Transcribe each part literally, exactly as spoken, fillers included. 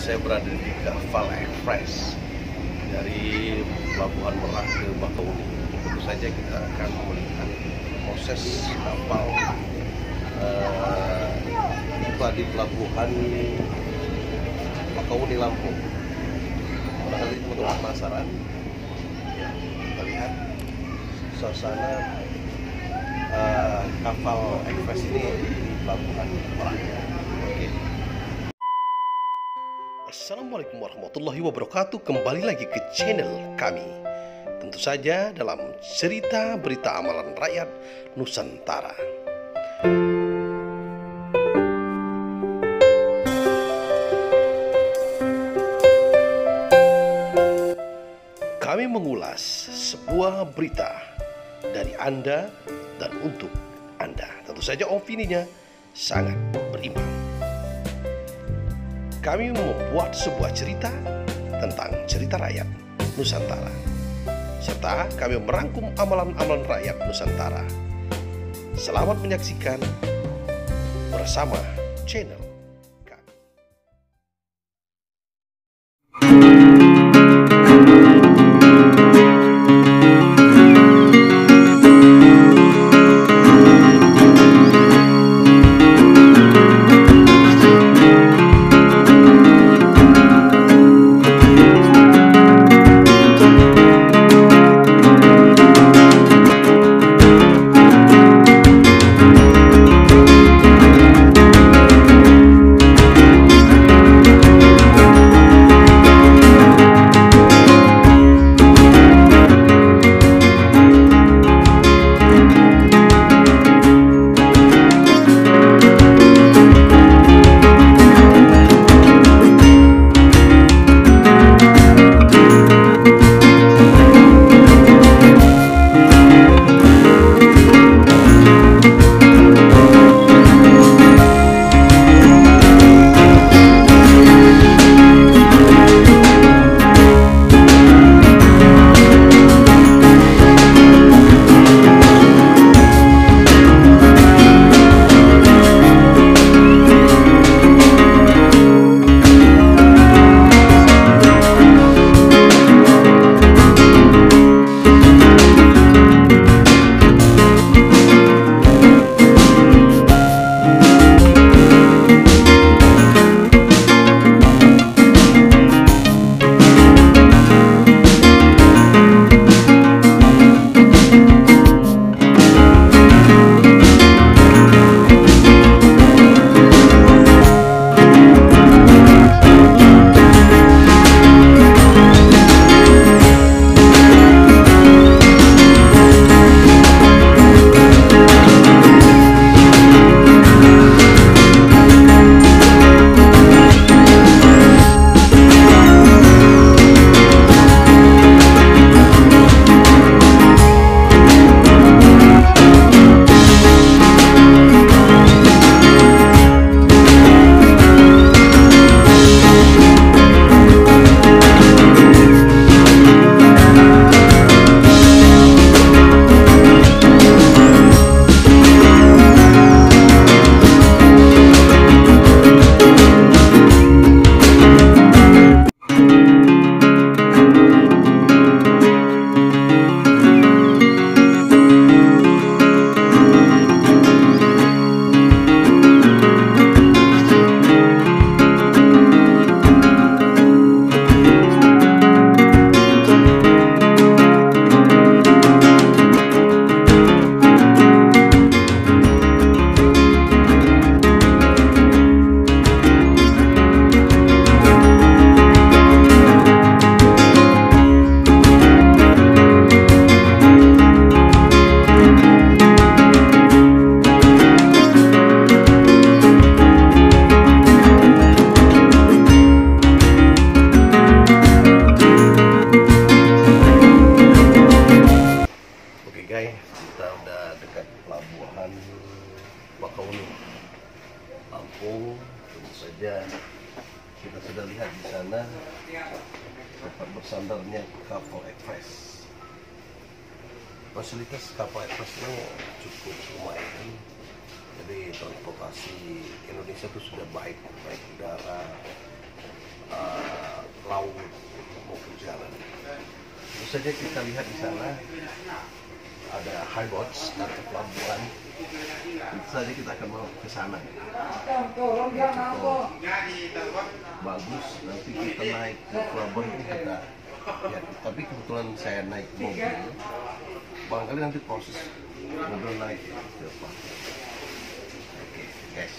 saya berada di Kapal Express dari Pelabuhan Merak ke Bakahuni. Tentu saja kita akan melihat proses kapal uh, tiba di Pelabuhan Bakahuni, Lampung. Barangkali teman-teman penasaran, ya, kita lihat suasana uh, Kapal Express ini di Pelabuhan Merak. Oke. Assalamualaikum warahmatullahi wabarakatuh. Kembali lagi ke channel kami, tentu saja dalam cerita berita amalan rakyat Nusantara. Kami mengulas sebuah berita dari Anda dan untuk Anda. Tentu saja opininya sangat berimbang. Kami membuat sebuah cerita tentang cerita rakyat Nusantara, serta kami merangkum amalan-amalan rakyat Nusantara. Selamat menyaksikan bersama channel kami. Kita udah dekat Pelabuhan Bakahuni, Lampung. Tentu saja kita sudah lihat di sana tempat bersandarnya Kapal Express. Fasilitas Kapal Express ini cukup lumayan. Jadi transportasi Indonesia itu sudah baik, baik udara, uh, laut maupun jalan. Tentu saja kita lihat di sana ada high boats atau pelabuhan. Tentu saja kita akan mau ke sana. Bagus, nanti kita naik ke pelabuhan itu kita ya, tapi kebetulan saya naik mobil, barangkali nanti proses mobil naik ke depan. Oke, guys.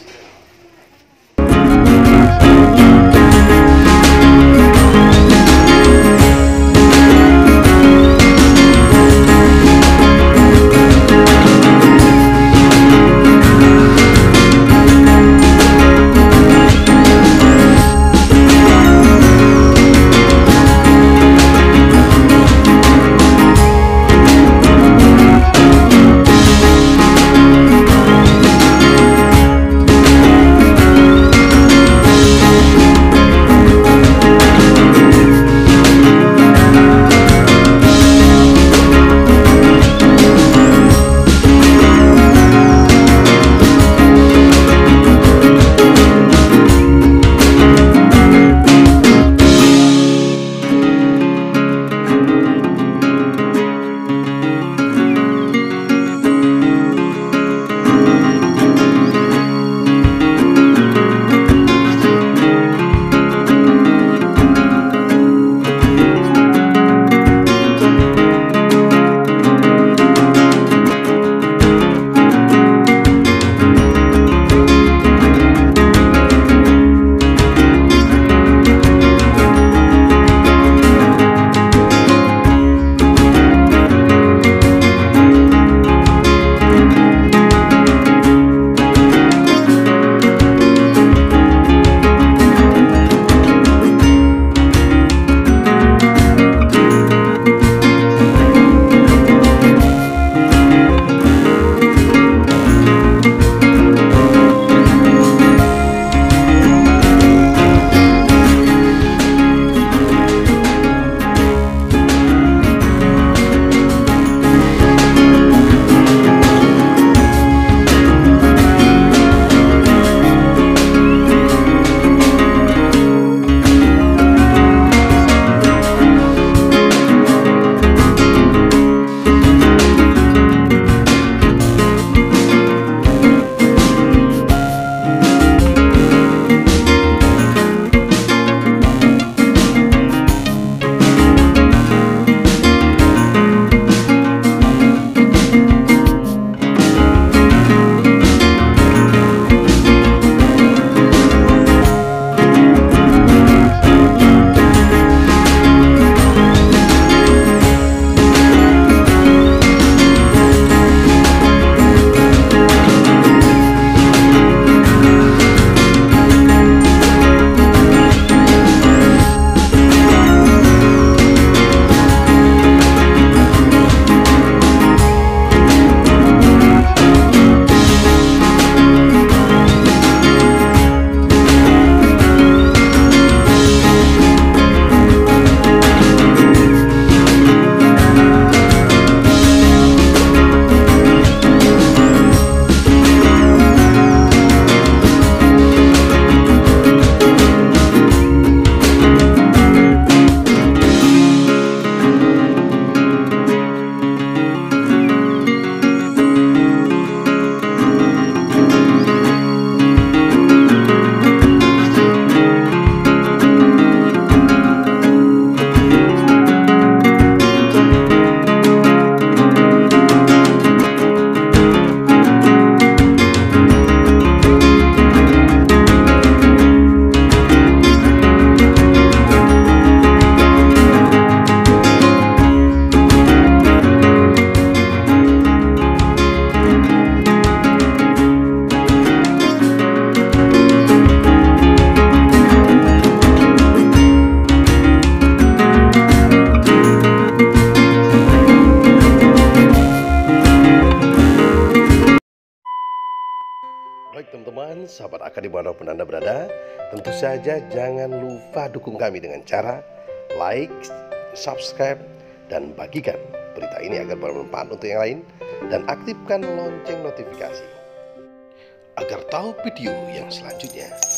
Baik teman-teman, sahabat A K dimanapun Anda berada, tentu saja jangan lupa dukung kami dengan cara like, subscribe, dan bagikan berita ini agar bermanfaat untuk yang lain, dan aktifkan lonceng notifikasi agar tahu video yang selanjutnya.